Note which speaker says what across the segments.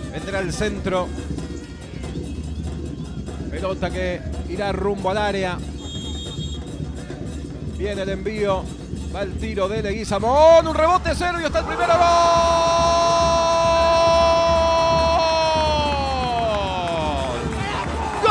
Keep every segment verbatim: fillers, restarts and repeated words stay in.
Speaker 1: Vendrá el centro. Pelota que irá rumbo al área. Viene el envío. Va el tiro de Leguizamón. Un rebote serio. Está el primero. ¡Gol!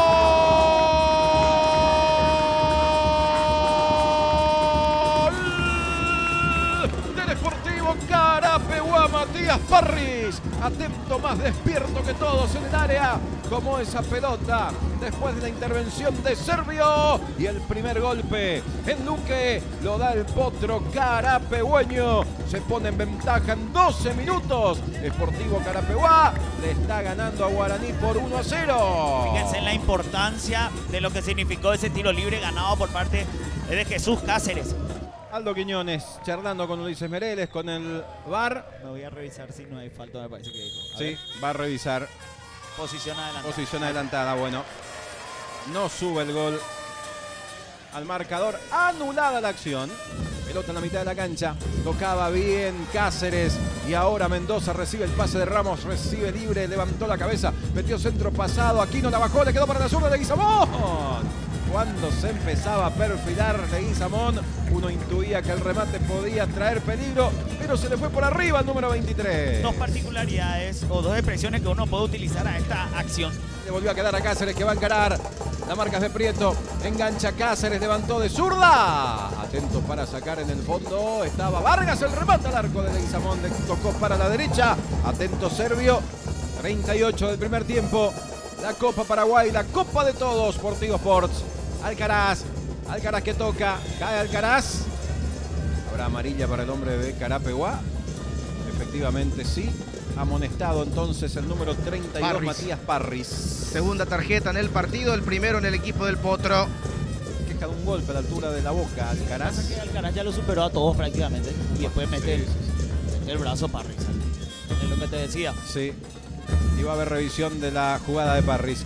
Speaker 1: ¡Gol! Del Sportivo Carapeguá, Matías Parris. Atento, más despierto que todos en el área. Como esa pelota después de la intervención de Servio. Y el primer golpe en Luque lo da el potro carapehueño. Se pone en ventaja en doce minutos. Sportivo Carapeguá le está ganando a Guaraní por uno a cero.
Speaker 2: Fíjense en la importancia de lo que significó ese tiro libre ganado por parte de Jesús Cáceres.
Speaker 1: Aldo Quiñones charlando con Ulises Mereles, con el V A R.
Speaker 2: Me voy a revisar si no hay falta, me parece que dijo. A
Speaker 1: Sí,
Speaker 2: ver.
Speaker 1: va a revisar.
Speaker 2: Posición adelantada.
Speaker 1: Posición adelantada, bueno. No sube el gol al marcador. Anulada la acción. Pelota en la mitad de la cancha. Tocaba bien Cáceres. Y ahora Mendoza recibe el pase de Ramos. Recibe libre. Levantó la cabeza. Metió centro pasado. Aquino la bajó. Le quedó para la zurda de Leguizamón. Cuando se empezaba a perfilar Leguizamón, uno intuía que el remate podía traer peligro, pero se le fue por arriba al número veintitrés.
Speaker 2: Dos particularidades o dos expresiones que uno puede utilizar a esta acción.
Speaker 1: Le volvió a quedar a Cáceres, que va a encarar. La marca es de Prieto. Engancha Cáceres, levantó de zurda. Atento para sacar en el fondo. Estaba Vargas, el remate al arco de Leguizamón. Le tocó para la derecha. Atento Servio. treinta y ocho del primer tiempo. La Copa Paraguay, la Copa de todos. Sportivo Sports. Alcaraz. Alcaraz que toca. Cae Alcaraz. Habrá amarilla para el hombre de Carapeguá. Efectivamente sí. Amonestado entonces el número treinta y dos,
Speaker 3: Parris.
Speaker 1: Matías Parris.
Speaker 3: Segunda tarjeta en el partido, el primero en el equipo del Potro.
Speaker 1: Queja de un golpe a la altura de la boca, Alcaraz.
Speaker 2: Pasa que Alcaraz ya lo superó a todos prácticamente. Y después mete,
Speaker 1: Sí,
Speaker 2: el,
Speaker 1: sí, sí.
Speaker 2: mete el brazo Parris. Es lo que te decía.
Speaker 1: Sí. Y va a haber revisión de la jugada de Parris.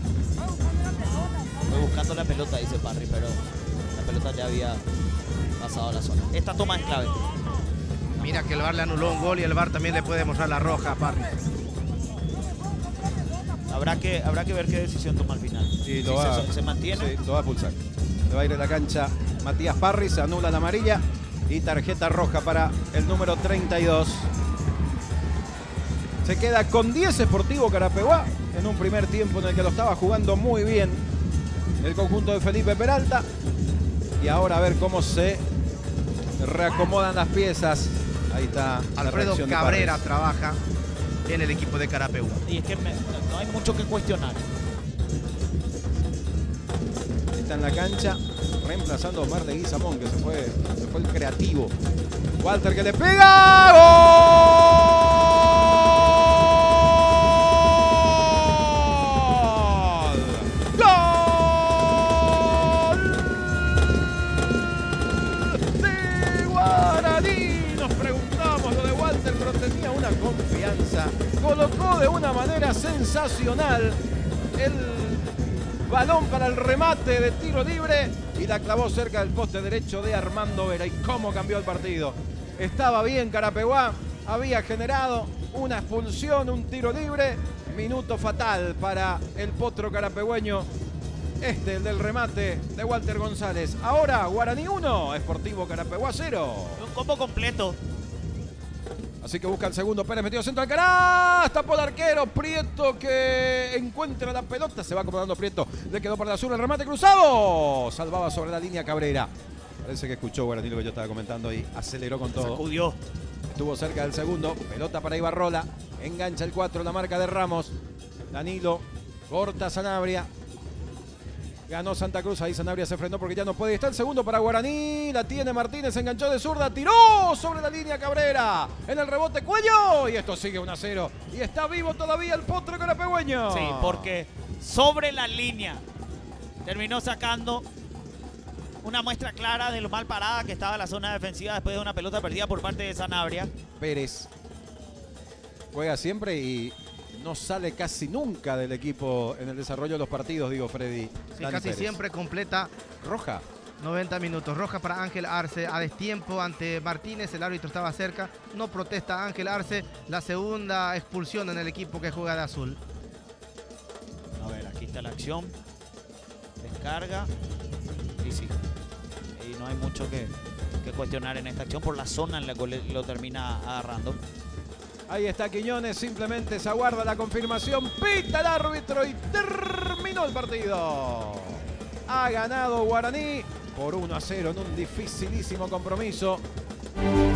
Speaker 2: Fue buscando la pelota, dice Parris, pero la pelota ya había pasado a la zona. Esta toma es clave.
Speaker 3: Mira que el V A R le anuló un gol y el V A R también le puede mostrar la roja a Parris.
Speaker 2: Habrá que, habrá que ver qué decisión toma al final.
Speaker 1: Y
Speaker 2: Si
Speaker 1: lo va,
Speaker 2: se, se mantiene.
Speaker 1: Sí, lo va a pulsar. Le va a ir a la cancha Matías Parris, se anula la amarilla y tarjeta roja para el número treinta y dos. Se queda con diez Sportivo Carapeguá en un primer tiempo en el que lo estaba jugando muy bien el conjunto de Felipe Peralta. Y ahora a ver cómo se reacomodan las piezas. Ahí está la
Speaker 3: Alfredo
Speaker 1: reacción de
Speaker 3: Cabrera
Speaker 1: Parris.
Speaker 3: trabaja en el equipo de Carapeguá.
Speaker 2: Y es que me- no hay mucho que cuestionar.
Speaker 1: Está en la cancha reemplazando a Omar Leguizamón, que se fue, se fue el creativo. Walter que le pega. ¡Gol! ¡Gol! De Guaraní. Nos preguntamos lo de Walter, pero tenía una confianza. Colocó de una manera sensacional el balón para el remate de tiro libre y la clavó cerca del poste derecho de Armando Vera. ¿Y cómo cambió el partido? Estaba bien Carapeguá, había generado una expulsión, un tiro libre. Minuto fatal para el potro carapegüeño. Este, el del remate de Walter González. Ahora Guaraní uno, Sportivo Carapeguá cero.
Speaker 2: Un combo completo.
Speaker 1: Así que busca el segundo. Pérez metió centro al Alcaraz. Tapó el arquero. Prieto que encuentra la pelota. Se va acomodando Prieto. Le quedó para la sur el remate cruzado. Salvaba sobre la línea Cabrera. Parece que escuchó Guaraní lo que yo estaba comentando y aceleró con todo.
Speaker 2: Sacudió.
Speaker 1: Estuvo cerca del segundo. Pelota para Ibarrola. Engancha el cuatro. La marca de Ramos. Danilo. Corta Sanabria. Ganó Santa Cruz, ahí Sanabria se frenó porque ya no puede. Está el segundo para Guaraní, la tiene Martínez, enganchó de zurda, tiró sobre la línea Cabrera. En el rebote Cuello y esto sigue uno a cero. Y está vivo todavía el potro carapegüeño.
Speaker 2: Sí, porque sobre la línea terminó sacando una muestra clara de lo mal parada que estaba la zona defensiva después de una pelota perdida por parte de Sanabria.
Speaker 1: Pérez juega siempre y no sale casi nunca del equipo en el desarrollo de los partidos, digo Freddy.
Speaker 3: Sí,
Speaker 1: Dani
Speaker 3: casi
Speaker 1: Pérez.
Speaker 3: siempre completa
Speaker 1: Roja.
Speaker 3: noventa minutos. Roja para Ángel Arce a destiempo ante Martínez. El árbitro estaba cerca. No protesta Ángel Arce. La segunda expulsión en el equipo que juega de azul.
Speaker 2: A ver, aquí está la acción. Descarga. Y sí. Y no hay mucho que, que cuestionar en esta acción por la zona en la que lo termina agarrando.
Speaker 1: Ahí está Quiñones, simplemente se aguarda la confirmación, pita el árbitro y terminó el partido. Ha ganado Guaraní por uno a cero en un dificilísimo compromiso.